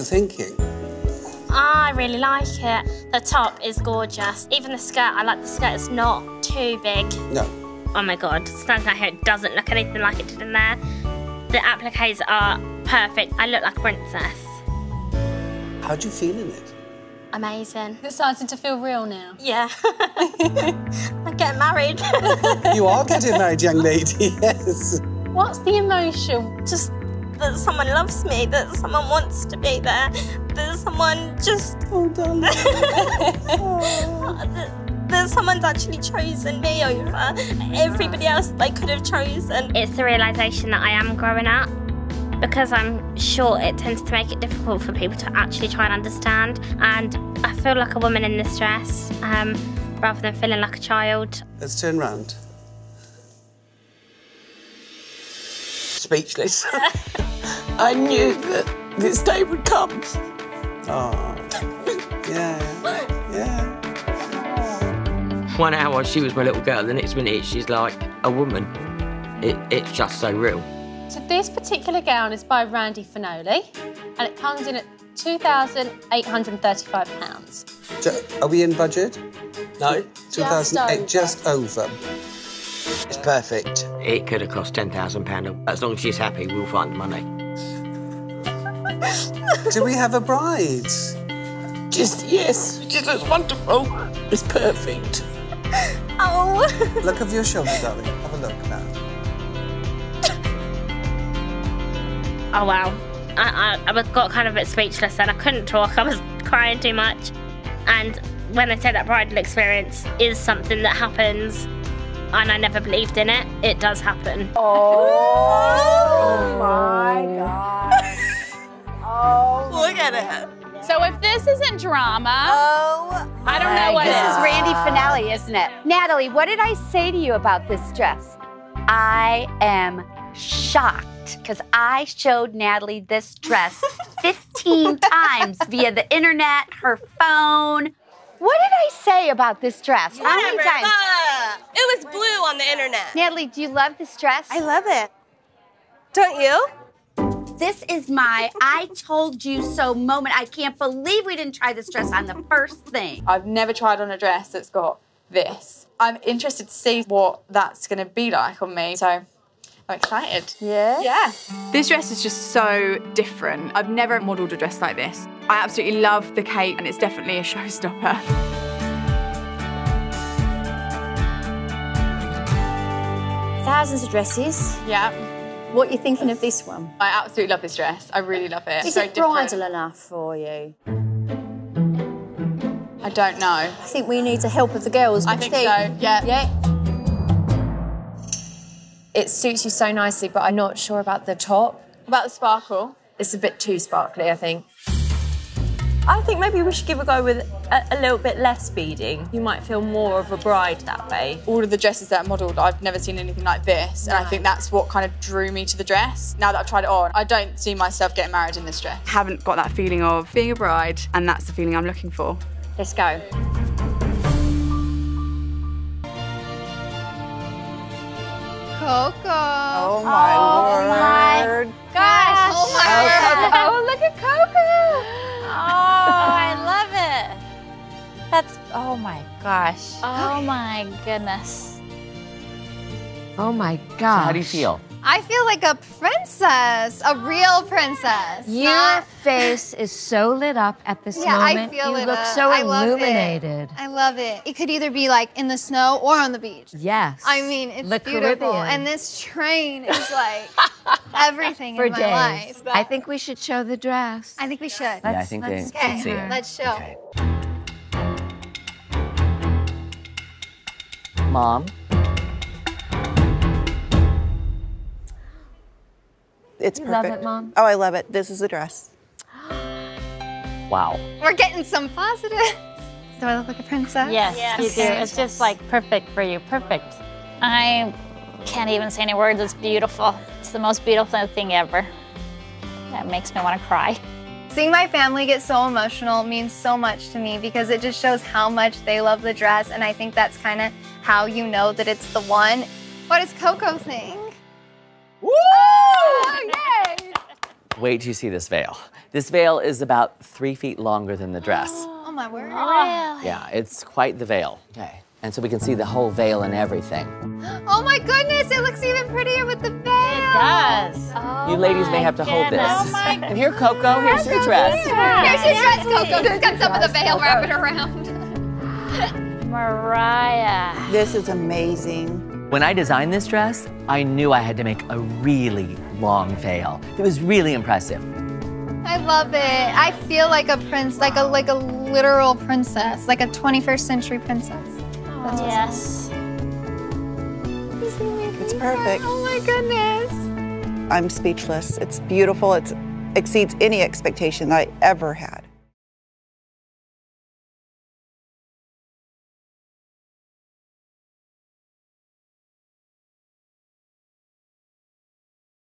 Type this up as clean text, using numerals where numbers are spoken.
thinking? I really like it. The top is gorgeous. Even the skirt, I like the skirt. It's not too big. No. Oh my God, standing out here, it doesn't look anything like it did in there. The appliques are perfect. I look like a princess. How do you feel in it? Amazing. It's starting to feel real now. Yeah. I'm getting married. You are getting married, young lady, yes. What's the emotion? Just that someone loves me, that someone wants to be there, that someone just... Oh, darling. that someone's actually chosen me over everybody else they could have chosen. It's the realisation that I am growing up. Because I'm short, it tends to make it difficult for people to actually try and understand. And I feel like a woman in this dress, rather than feeling like a child. Let's turn round. Speechless. I knew that this day would come. Oh, yeah. 1 hour she was my little girl, the next minute she's like a woman. It's just so real. So this particular gown is by Randy Fenoli, and it comes in at £2,835. Are we in budget? No. 2008, just over. It's perfect. It could have cost £10,000. As long as she's happy, we'll find the money. Do we have a bride? Yes. She looks wonderful. It's perfect. Oh. Look over your shoulder, darling. Have a look now. Oh, wow. I got kind of a bit speechless then. I couldn't talk. I was crying too much. And when they say that bridal experience is something that happens, and I never believed in it, it does happen. Oh my gosh. Oh. Look at it. So if this isn't drama, I don't know what This is. is Randy Fenoli, isn't it? Natalie, what did I say to you about this dress? I am shocked because I showed Natalie this dress 15 times via the internet, her phone. What did I say about this dress? How many times? It was blue on the internet. Natalie, do you love this dress? I love it. Don't you? This is my I told you so moment. I can't believe we didn't try this dress on the first thing. I've never tried on a dress that's got this. I'm interested to see what that's going to be like on me, so I'm excited. Yeah? Yeah. This dress is just so different. I've never modelled a dress like this. I absolutely love the cape, and it's definitely a showstopper. Thousands of dresses. Yeah. What are you thinking of this one? I absolutely love this dress. I really love it. Is so it bridal enough for you? I don't know. I think we need the help of the girls. I think so, yeah. Yeah. It suits you so nicely, but I'm not sure about the top. About the sparkle? It's a bit too sparkly, I think. I think maybe we should give a go with a little bit less beading. You might feel more of a bride that way. All of the dresses that are modelled, I've never seen anything like this, and I think that's what kind of drew me to the dress. Now that I've tried it on, I don't see myself getting married in this dress. I haven't got that feeling of being a bride, and that's the feeling I'm looking for. Let's go. Coco. Oh my word. Gosh. Oh my word. Oh, look at Coco. Oh, I love it. That's, oh my gosh. Oh my goodness. Oh my gosh. How do you feel? I feel like a princess, a real princess. Your face is so lit up at this Yeah, moment. I feel you lit look up. so I love illuminated. I love it. It could either be like in the snow or on the beach. Yes. I mean, it's The beautiful. Caribbean. And this train is like everything For in my days. life. I think we should show the dress. I think we should. Yeah, I think they Okay, should see it. let's show. Okay. Mom? It's You perfect. love it, Mom? Oh, I love it. This is the dress. Wow. We're getting some positives. Do I look like a princess? Yes, you do. It's just like perfect for you. Perfect. I can't even say any words. It's beautiful. It's the most beautiful thing ever. That makes me want to cry. Seeing my family get so emotional means so much to me because it just shows how much they love the dress, and I think that's kind of how you know that it's the one. What does Coco think? Woo! Oh, yay! Wait till you see this veil. This veil is about 3 feet longer than the dress. Oh my word. Yeah, it's quite the veil. Okay. And so we can see the whole veil and everything. Oh my goodness, it looks even prettier with the veil. It does. You ladies may have to hold this. Oh my And here, Coco, here's your dress. Here's your dress, Coco. Just got some of the veil wrapping around. Mariah. This is amazing. When I designed this dress, I knew I had to make a really long veil. It was really impressive. I love it. I feel like a prince, like a literal princess, like a 21st century princess. That's Yes. It's perfect. Oh my goodness. I'm speechless. It's beautiful. It exceeds any expectation I ever had.